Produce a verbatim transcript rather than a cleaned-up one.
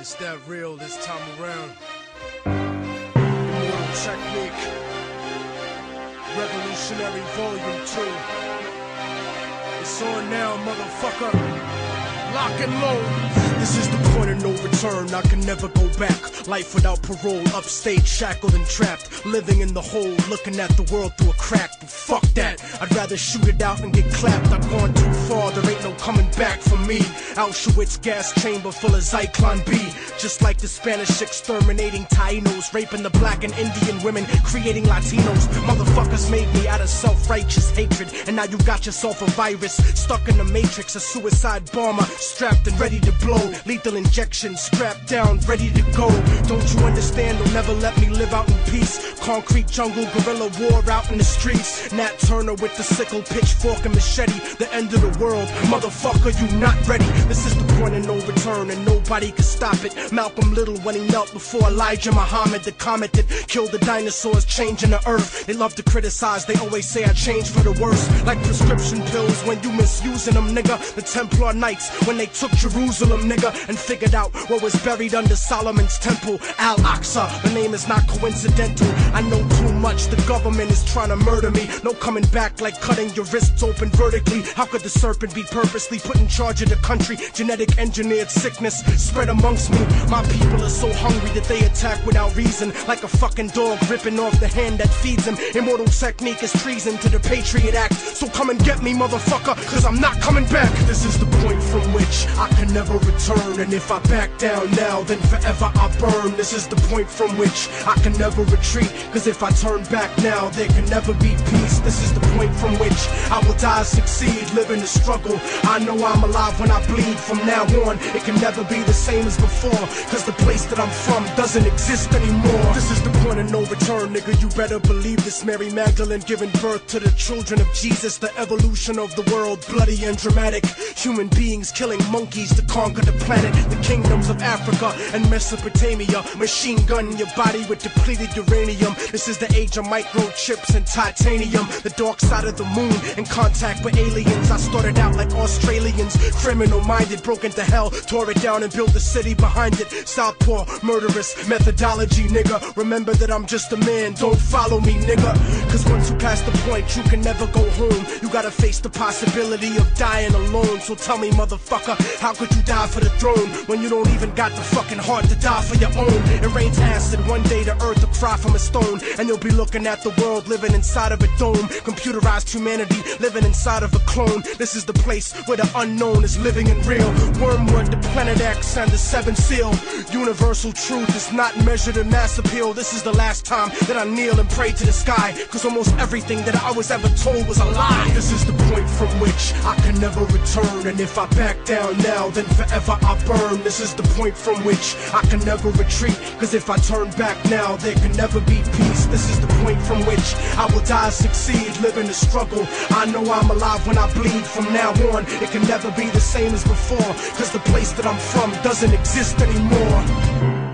It's that real this time around. Immortal Technique. Revolutionary Volume two. It's on now, motherfucker. Lock and load. This is the point of no return, I can never go back. Life without parole, upstage, shackled and trapped. Living in the hole, looking at the world through a crack. But fuck that, I'd rather shoot it out and get clapped. I've gone too far, there ain't no coming back for me. Auschwitz gas chamber full of Zyklon B. Just like the Spanish exterminating Tainos, raping the black and Indian women, creating Latinos. Motherfuckers made me out of self-righteous hatred. And now you got yourself a virus, stuck in the matrix. A suicide bomber, strapped and ready to blow. Lethal injection, strapped down, ready to go. Don't you understand? They'll never let me live out in peace. Concrete jungle, guerrilla war out in the streets. Nat Turner with the sickle, pitchfork and machete. The end of the world, motherfucker, you not ready. This is the point of no return and nobody can stop it. Malcolm Little when he knelt before Elijah Muhammad, the comet that killed the dinosaurs, changing the earth. They love to criticize, they always say I changed for the worse. Like prescription pills when you misusing them, nigga. The Templar Knights when they took Jerusalem, nigga, and figured out what was buried under Solomon's temple, Al-Aqsa. The name is not coincidental. I know too much, the government is trying to murder me. No coming back like cutting your wrists open vertically. How could the serpent be purposely put in charge of the country? Genetic engineered sickness spread amongst me. My people are so hungry that they attack without reason, like a fucking dog ripping off the hand that feeds him. Immortal Technique is treason to the Patriot Act. So come and get me, motherfucker, cause I'm not coming back. This is the point from which I can never return. And if I back down now, then forever I burn. This is the point from which I can never retreat. Cause if I turn back now, there can never be peace. This is the point from which I will die, succeed, live in the struggle. I know I'm alive when I bleed. From now on, it can never be the same as before. Cause the place that I'm from doesn't exist anymore. This is the point of no return, nigga, you better believe this. Mary Magdalene giving birth to the children of Jesus. The evolution of the world, bloody and dramatic. Human beings killing monkeys to conquer the planet. The kingdoms of Africa and Mesopotamia. Machine gun your body with depleted uranium. This is the age of microchips and titanium. The dark side of the moon, in contact with aliens. I started out like Australians, criminal minded, broke into hell, tore it down and built a city behind it. Southpaw, murderous methodology, nigga. Remember that I'm just a man, don't follow me, nigga. Cause once you pass the point, you can never go home. You gotta face the possibility of dying alone. So tell me, motherfucker, how could you die for the throne when you don't even got the fucking heart to die for your own? It rains acid, one day the earth will cry from a stone. And you'll be looking at the world living inside of a dome. Computerized humanity living inside of a clone. This is the place where the unknown is living and real. Wormwood, the Planet X, and the Seventh Seal. Universal truth is not measured in mass appeal. This is the last time that I kneel and pray to the sky. Cause almost everything that I was ever told was a lie. This is the point from which I can never return. And if I back down now, then forever I burn. This is the point from which I can never retreat. Cause if I turn back now, there can never be peace. This is the point from which I will die, succeed, live in the struggle. I know I'm alive when I bleed. From now on, it can never be the same as before. Cause the place that I'm from doesn't exist anymore.